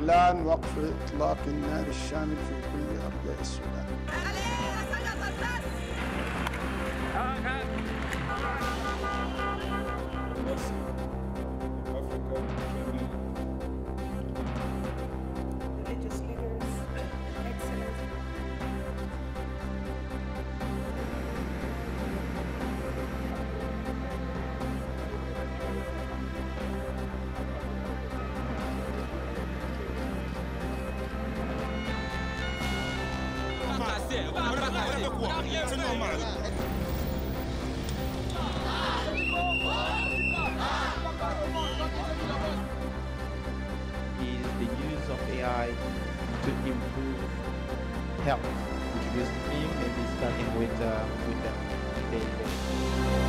إعلان وقف إطلاق النار الشامل في كل أرجاء السودان. Is the use of AI to improve health. Introduce me, maybe starting with the daily.